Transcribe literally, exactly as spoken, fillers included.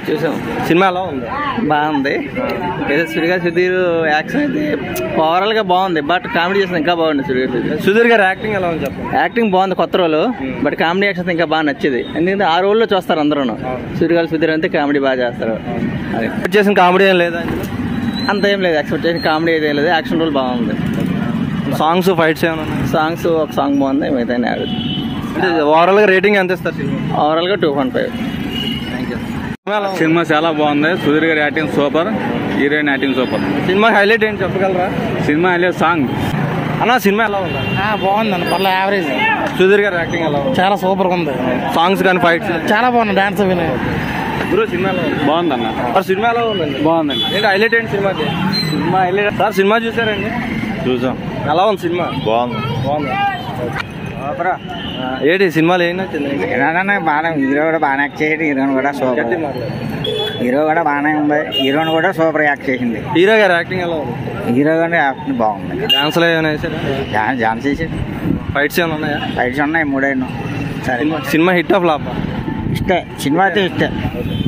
చూసాం. సినిమా ఎలా ఉంది? బాగుంది. ఏదో సుడిగాలి సుధీర్ యాక్షన్ అయితే ఓవరాల్ గా బాగుంది. బట్ కామెడీ చేసిన ఇంకా బాగుంది. సుధీర్ సుధీర్ గారు యాక్టింగ్ ఎలా ఉంది చెప్పండి. యాక్టింగ్ బాగుంది కొత్త రోల్. బట్ కామెడీ యాక్షన్ ఇంకా బాగా నచ్చింది. ఎందుకంటే ఆ రోల్ లో చూస్తారు అందరూ. సుడిగాలి సుధీర్ అంటే కామెడీ బాగా చేస్తారు. ఎక్స్పెక్ట్ చేసిన కామెడీ ఏం లేదా? అంత ఏం లేదు. ఎక్స్పెక్ట్ చేసిన కామెడీ అయితే ఏం లేదు. యాక్షన్ రోల్ బాగుంది. సాంగ్స్ ఫైట్స్ ఏమైనా? సాంగ్స్ ఒక సాంగ్ బాగుంది. మిగతా ఓవరాల్ గా రేటింగ్ ఎంత ఇస్తారు? ఓవరాల్ గా టూ పాయింట్ ఫైవ్. సినిమా చాలా బాగుంది. సుధీర్ గారి acting super, heroine acting super. సినిమా హైలైట్ ఏంటి చెప్పగలరా? సినిమా హైలైట్ సాంగ్ అన్న. సినిమా ఎలా ఉంది? బాగుందండి, పర్లేదు యావరేజ్. సుధీర్ గారి యాక్టింగ్ ఎలా ఉంది? చాలా సూపర్ గా ఉంది. సాంగ్స్ కానీ ఫైట్స్ చాలా బాగుంది. డాన్స్ అవి గురు సినిమా బాగుందన్న. సినిమా ఎలా ఉందండి? బాగుందండి. ఏంటి హైలైట్ ఏంటి సినిమాకి? Cinema highlight sir. సినిమా చూసారండి? చూసాం. ఎలా ఉంది సినిమా? బాగుంది. బాగుంది. ఏంటి సినిమాలు ఏం నచ్చింది? బాగా హీరో కూడా బాగా యాక్ట్ చేయండి. హీరోయిన్ కూడా సూపర్. హీరో కూడా బాగానే ఉంది. హీరోయిన్ కూడా సూపర్ యాక్ట్ చేసింది. హీరో గారి యాక్టింగ్ ఎలా ఉంది? హీరో గారి యాక్టింగ్ బాగుంది. డాన్స్ లో ఏమైనా వేసారా? డాన్స్ చేసి ఫైట్స్ ఏమైనా ఉన్నాయా? ఫైట్స్ ఉన్నాయి మూడైనా. సరే, సినిమా హిట్ ఆఫ్ ఫ్లాప్? ఇష్టే. సినిమా అయితే ఇష్టే.